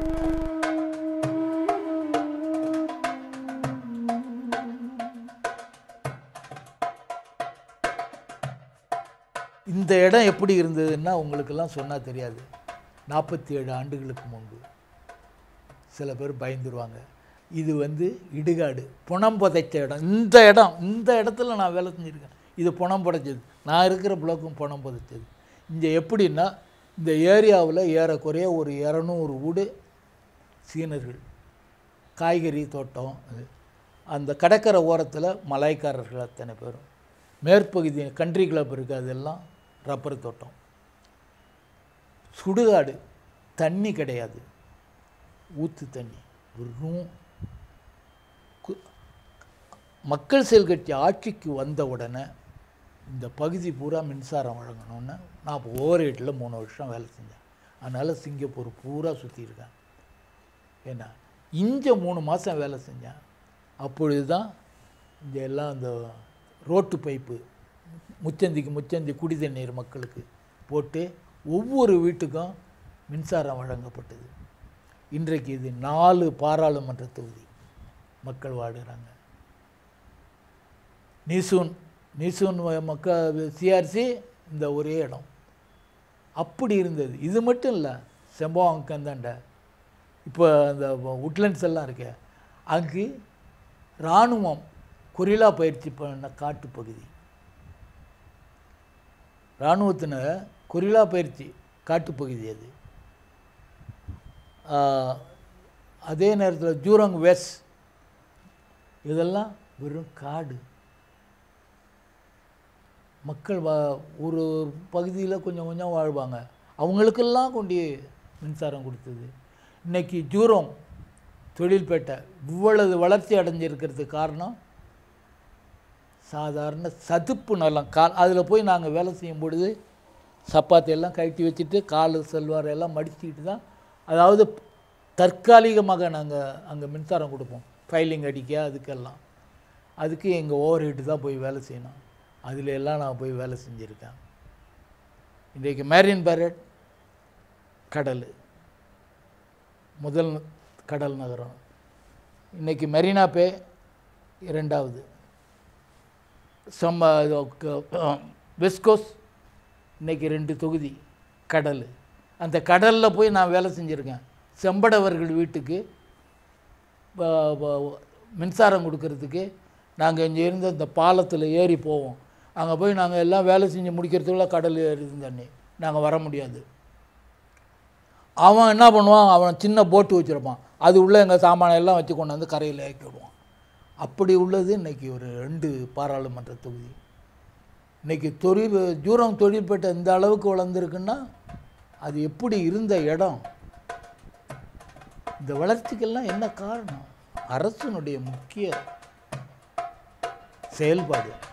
இந்த இடம் எப்படி இருந்ததுன்னா உங்களுக்கெல்லாம் சொன்னால் தெரியாது. 47 ஆண்டுகளுக்கு முன்பு சில பேர் பயந்துருவாங்க. இது இடுகாடு, புணம் புதைச்ச இடம். இந்த இடத்துல நான் வேலை செஞ்சுருக்கேன். இது புணம் புதைச்சது. நான் இருக்கிற பிளாக்கும் புணம் புதைச்சது. இங்கே எப்படின்னா, இந்த ஏரியாவில் ஏறக்குறைய ஒரு 200 வீடு சீனர்கள், காய்கறி தோட்டம். அந்த கடற்கரை ஓரத்தில் மலாய்க்காரர்கள் அத்தனை பேரும். மேற்பகுதி கண்ட்ரி கிளப் இருக்குது, அதெல்லாம் ரப்பர் தோட்டம். சுடுகாடு, தண்ணி கிடையாது, ஊற்று தண்ணி. வெறும் மக்கள் செயல் கட்சி ஆட்சிக்கு வந்த உடனே இந்த பகுதி பூரா மின்சாரம் வழங்கணும்னு நான் இப்போ ஓவர்ஹெட்டில் 3 வருஷம் வேலை செஞ்சேன். அதனால் சிங்கப்பூர் பூரா சுற்றியிருக்கேன். ஏன்னா இங்கே 3 மாதம் வேலை செஞ்சேன். அப்பொழுது தான் இங்கே எல்லாம் இந்த ரோட்டு பைப்பு முச்சந்தி குடி தண்ணீர் மக்களுக்கு போட்டு ஒவ்வொரு வீட்டுக்கும் மின்சாரம் வழங்கப்பட்டது. இன்றைக்கு இது 4 பாராளுமன்ற தொகுதி மக்கள் வாடுறாங்க. நீசூன் மக்கள் சிஆர்சி இந்த ஒரே இடம் அப்படி இருந்தது. இது மட்டும் இல்லை, செம்பவாங்கந்தாண்ட இப்போ அந்த உட்லண்ட்ஸ் எல்லாம் இருக்கு, அங்கு இராணுவம் கொரில்லா பயிற்சி பண்ண காட்டுப்பகுதி. இராணுவத்தின கொரில்லா பயிற்சி காட்டுப்பகுதி அது. அதே நேரத்தில் ஜூராங் வெஸ்ட் இதெல்லாம் வெறும் காடு. மக்கள் ஒரு பகுதியில் கொஞ்சம் கொஞ்சம் வாழ்வாங்க. அவங்களுக்கெல்லாம் கொண்டு மின்சாரம் கொடுத்தது. இன்றைக்கி ஜூரோங் தொழில்பேட்டை இவ்வளவு வளர்ச்சி அடைஞ்சிருக்கிறதுக்கு காரணம் சாதாரண சதுப்பு நிலம். அதில் போய் நாங்கள் வேலை செய்யும் பொழுது சப்பாத்தியெல்லாம் கழட்டி வச்சுட்டு கால் செல்வாரெல்லாம் மடிச்சுக்கிட்டு தான், அதாவது தற்காலிகமாக நாங்கள் அங்கே மின்சாரம் கொடுப்போம். ஃபைலிங் அடிக்க அதுக்கெல்லாம். அதுக்கு எங்கள் ஓவர் ஹெட்டு தான் போய் வேலை செய்யணும். அதில் எல்லாம் நான் போய் வேலை செஞ்சுருக்கேன். இன்றைக்கு மேரின் பரேட் கடல், முதல் கடல் நகரம். இன்றைக்கி மெரினா பே 2வது. வெஸ்ட் கோஸ்ட் இன்றைக்கி 2 தொகுதி கடல். அந்த கடலில் போய் நான் வேலை செஞ்சுருக்கேன். செம்படவர்கள் வீட்டுக்கு மின்சாரம் கொடுக்கறதுக்கு நாங்கள் இங்கே இருந்து அந்த பாலத்தில் ஏறி போவோம். அங்கே போய் நாங்கள் எல்லாம் வேலை செஞ்சு முடிக்கிறதுக்குள்ள கடல் ஏறிது தண்ணி, நாங்கள் வர முடியாது. அவன் என்ன பண்ணுவான், அவன் சின்ன போட்டு வச்சுருப்பான், அது உள்ளே எங்கள் சாமானை எல்லாம் வச்சு கொண்டு வந்து கரையில் இறக்கி விடுவான். அப்படி உள்ளது இன்றைக்கி ஒரு 2 பாராளுமன்ற தொகுதி. இன்றைக்கி ஜூராங் தொழில்பேட்டை இந்த அளவுக்கு வளர்ந்துருக்குன்னா அது எப்படி இருந்த இடம். இந்த வளர்ச்சிக்கெல்லாம் என்ன காரணம்? அரசினுடைய முக்கிய செயல்பாடு.